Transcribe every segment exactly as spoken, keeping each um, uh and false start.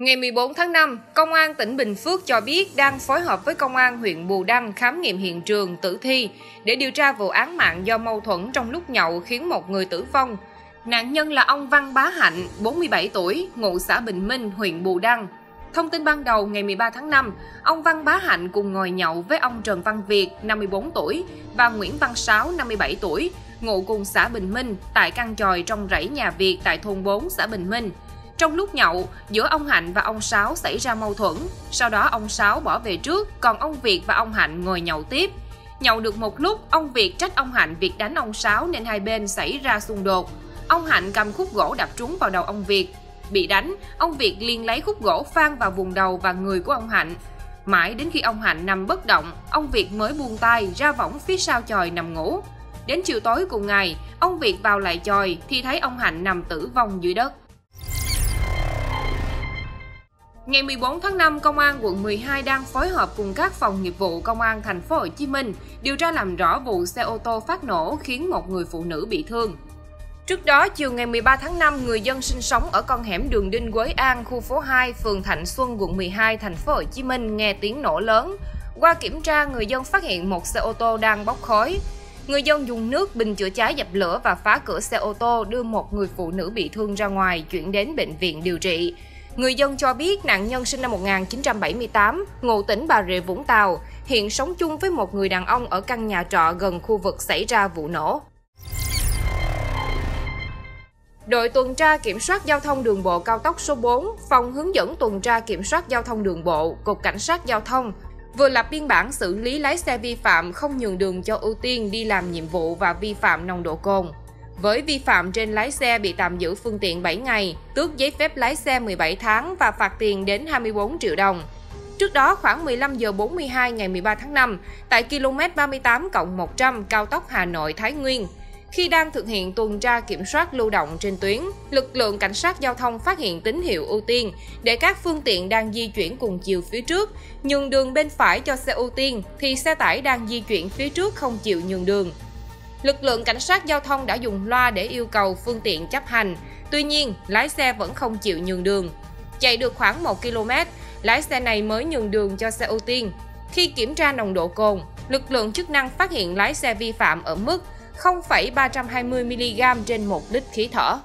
Ngày mười bốn tháng năm, Công an tỉnh Bình Phước cho biết đang phối hợp với Công an huyện Bù Đăng khám nghiệm hiện trường tử thi để điều tra vụ án mạng do mâu thuẫn trong lúc nhậu khiến một người tử vong. Nạn nhân là ông Văn Bá Hạnh, bốn mươi bảy tuổi, ngụ xã Bình Minh, huyện Bù Đăng. Thông tin ban đầu, ngày mười ba tháng năm, ông Văn Bá Hạnh cùng ngồi nhậu với ông Trần Văn Việt, năm mươi bốn tuổi, và Nguyễn Văn Sáu, năm mươi bảy tuổi, ngụ cùng xã Bình Minh, tại căn chòi trong rẫy nhà Việt tại thôn bốn, xã Bình Minh. Trong lúc nhậu, giữa ông Hạnh và ông Sáu xảy ra mâu thuẫn. Sau đó ông Sáu bỏ về trước, còn ông Việt và ông Hạnh ngồi nhậu tiếp. Nhậu được một lúc, ông Việt trách ông Hạnh việc đánh ông Sáu nên hai bên xảy ra xung đột. Ông Hạnh cầm khúc gỗ đập trúng vào đầu ông Việt. Bị đánh, ông Việt liền lấy khúc gỗ phang vào vùng đầu và người của ông Hạnh. Mãi đến khi ông Hạnh nằm bất động, ông Việt mới buông tay ra võng phía sau chòi nằm ngủ. Đến chiều tối cùng ngày, ông Việt vào lại chòi thì thấy ông Hạnh nằm tử vong dưới đất. Ngày mười bốn tháng năm, Công an quận mười hai đang phối hợp cùng các phòng nghiệp vụ Công an thành phố Hồ Chí Minh điều tra làm rõ vụ xe ô tô phát nổ khiến một người phụ nữ bị thương. Trước đó, chiều ngày mười ba tháng năm, người dân sinh sống ở con hẻm đường Đinh Quế An, khu phố hai, phường Thạnh Xuân, quận mười hai, thành phố Hồ Chí Minh nghe tiếng nổ lớn. Qua kiểm tra, người dân phát hiện một xe ô tô đang bốc khói. Người dân dùng nước, bình chữa cháy dập lửa và phá cửa xe ô tô đưa một người phụ nữ bị thương ra ngoài, chuyển đến bệnh viện điều trị. Người dân cho biết nạn nhân sinh năm một nghìn chín trăm bảy mươi tám, ngụ tỉnh Bà Rịa Vũng Tàu, hiện sống chung với một người đàn ông ở căn nhà trọ gần khu vực xảy ra vụ nổ. Đội tuần tra kiểm soát giao thông đường bộ cao tốc số bốn, Phòng hướng dẫn tuần tra kiểm soát giao thông đường bộ, Cục Cảnh sát Giao thông vừa lập biên bản xử lý lái xe vi phạm không nhường đường cho ưu tiên đi làm nhiệm vụ và vi phạm nồng độ cồn. Với vi phạm trên, lái xe bị tạm giữ phương tiện bảy ngày, tước giấy phép lái xe mười bảy tháng và phạt tiền đến hai mươi bốn triệu đồng. Trước đó, khoảng mười lăm giờ bốn mươi hai ngày mười ba tháng năm, tại km ba mươi tám cộng một trăm cao tốc Hà Nội - Thái Nguyên, khi đang thực hiện tuần tra kiểm soát lưu động trên tuyến, lực lượng cảnh sát giao thông phát hiện tín hiệu ưu tiên để các phương tiện đang di chuyển cùng chiều phía trước nhường đường bên phải cho xe ưu tiên thì xe tải đang di chuyển phía trước không chịu nhường đường. Lực lượng cảnh sát giao thông đã dùng loa để yêu cầu phương tiện chấp hành, tuy nhiên lái xe vẫn không chịu nhường đường. Chạy được khoảng một ki lô mét, lái xe này mới nhường đường cho xe ưu tiên. Khi kiểm tra nồng độ cồn, lực lượng chức năng phát hiện lái xe vi phạm ở mức không phẩy ba trăm hai mươi mi-li-gam trên một lít khí thở.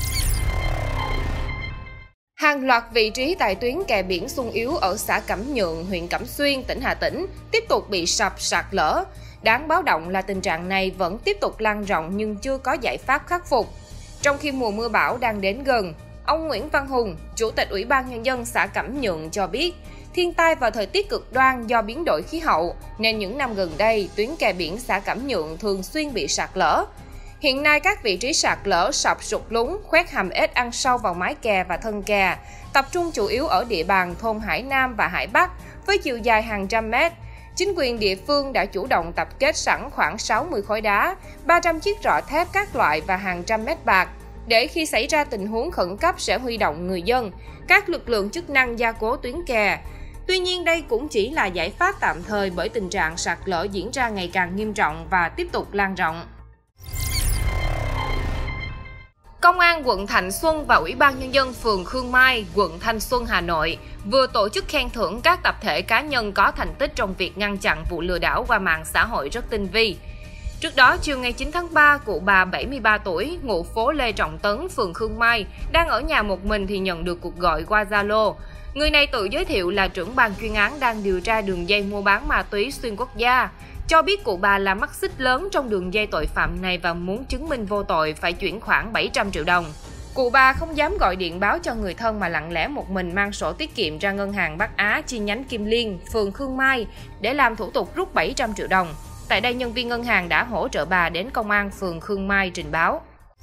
Hàng loạt vị trí tại tuyến kè biển xung yếu ở xã Cẩm Nhượng, huyện Cẩm Xuyên, tỉnh Hà Tĩnh tiếp tục bị sập sạt lở. Đáng báo động là tình trạng này vẫn tiếp tục lan rộng nhưng chưa có giải pháp khắc phục. Trong khi mùa mưa bão đang đến gần, ông Nguyễn Văn Hùng, Chủ tịch Ủy ban Nhân dân xã Cẩm Nhượng cho biết, thiên tai và thời tiết cực đoan do biến đổi khí hậu nên những năm gần đây tuyến kè biển xã Cẩm Nhượng thường xuyên bị sạt lở. Hiện nay các vị trí sạt lở sập sụt lún, khoét hàm ếch ăn sâu vào mái kè và thân kè, tập trung chủ yếu ở địa bàn thôn Hải Nam và Hải Bắc với chiều dài hàng trăm mét. Chính quyền địa phương đã chủ động tập kết sẵn khoảng sáu mươi khối đá, ba trăm chiếc rọ thép các loại và hàng trăm mét bạc, để khi xảy ra tình huống khẩn cấp sẽ huy động người dân, các lực lượng chức năng gia cố tuyến kè. Tuy nhiên đây cũng chỉ là giải pháp tạm thời bởi tình trạng sạt lở diễn ra ngày càng nghiêm trọng và tiếp tục lan rộng. Công an quận Thạnh Xuân và Ủy ban Nhân dân phường Khương Mai, quận Thanh Xuân, Hà Nội vừa tổ chức khen thưởng các tập thể cá nhân có thành tích trong việc ngăn chặn vụ lừa đảo qua mạng xã hội rất tinh vi. Trước đó, chiều ngày chín tháng ba, cụ bà bảy mươi ba tuổi, ngụ phố Lê Trọng Tấn, phường Khương Mai, đang ở nhà một mình thì nhận được cuộc gọi qua Zalo. Người này tự giới thiệu là trưởng ban chuyên án đang điều tra đường dây mua bán ma túy xuyên quốc gia, cho biết cụ bà là mắt xích lớn trong đường dây tội phạm này và muốn chứng minh vô tội phải chuyển khoảng bảy trăm triệu đồng. Cụ bà không dám gọi điện báo cho người thân mà lặng lẽ một mình mang sổ tiết kiệm ra ngân hàng Bắc Á chi nhánh Kim Liên, phường Khương Mai để làm thủ tục rút bảy trăm triệu đồng. Tại đây, nhân viên ngân hàng đã hỗ trợ bà đến công an phường Khương Mai trình báo.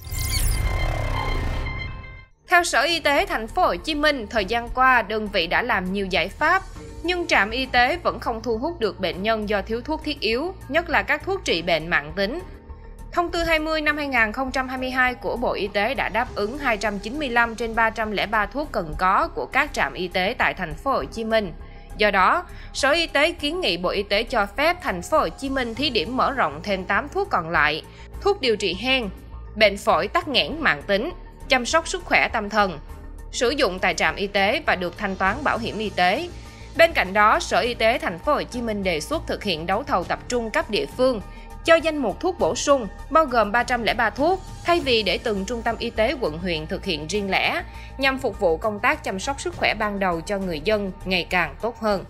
Theo Sở Y tế thành phố Hồ Chí Minh, thời gian qua đơn vị đã làm nhiều giải pháp, nhưng trạm y tế vẫn không thu hút được bệnh nhân do thiếu thuốc thiết yếu, nhất là các thuốc trị bệnh mãn tính. Thông tư hai mươi năm hai nghìn không trăm hai mươi hai của Bộ Y tế đã đáp ứng hai trăm chín mươi lăm trên ba trăm lẻ ba thuốc cần có của các trạm y tế tại thành phố Hồ Chí Minh. Do đó, Sở Y tế kiến nghị Bộ Y tế cho phép thành phố Hồ Chí Minh thí điểm mở rộng thêm tám thuốc còn lại: thuốc điều trị hen, bệnh phổi tắc nghẽn mãn tính, chăm sóc sức khỏe tâm thần. sử dụng tại trạm y tế và được thanh toán bảo hiểm y tế. Bên cạnh đó, Sở Y tế Thành phố Hồ Chí Minh đề xuất thực hiện đấu thầu tập trung cấp địa phương cho danh mục thuốc bổ sung, bao gồm ba trăm lẻ ba thuốc, thay vì để từng trung tâm y tế quận huyện thực hiện riêng lẻ, nhằm phục vụ công tác chăm sóc sức khỏe ban đầu cho người dân ngày càng tốt hơn.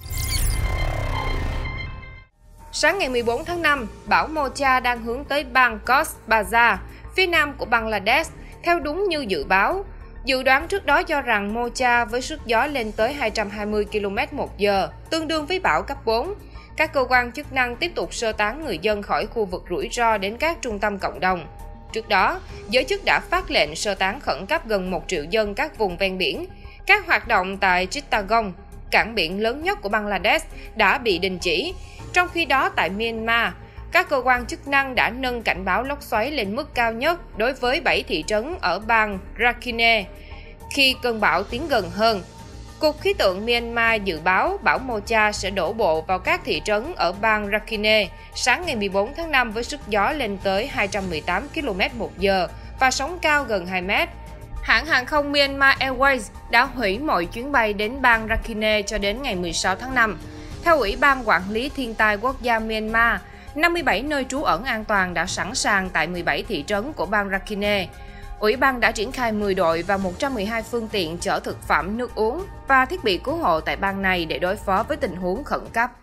Sáng ngày mười bốn tháng năm, bão Mocha đang hướng tới bang Cox's Bazar, phía nam của Bangladesh, theo đúng như dự báo. Dự đoán trước đó cho rằng Mocha với sức gió lên tới hai trăm hai mươi ki lô mét một giờ, tương đương với bão cấp bốn. Các cơ quan chức năng tiếp tục sơ tán người dân khỏi khu vực rủi ro đến các trung tâm cộng đồng. Trước đó, giới chức đã phát lệnh sơ tán khẩn cấp gần một triệu dân các vùng ven biển. Các hoạt động tại Chittagong, cảng biển lớn nhất của Bangladesh, đã bị đình chỉ. Trong khi đó, tại Myanmar, các cơ quan chức năng đã nâng cảnh báo lốc xoáy lên mức cao nhất đối với bảy thị trấn ở bang Rakhine khi cơn bão tiến gần hơn. Cục Khí tượng Myanmar dự báo bão Mocha sẽ đổ bộ vào các thị trấn ở bang Rakhine sáng ngày mười bốn tháng năm với sức gió lên tới hai trăm mười tám ki lô mét một giờ và sóng cao gần hai mét. Hãng hàng không Myanmar Airways đã hủy mọi chuyến bay đến bang Rakhine cho đến ngày mười sáu tháng năm. Theo Ủy ban Quản lý Thiên tai Quốc gia Myanmar, năm mươi bảy nơi trú ẩn an toàn đã sẵn sàng tại mười bảy thị trấn của bang Rakhine. Ủy ban đã triển khai mười đội và một trăm mười hai phương tiện chở thực phẩm, nước uống và thiết bị cứu hộ tại bang này để đối phó với tình huống khẩn cấp.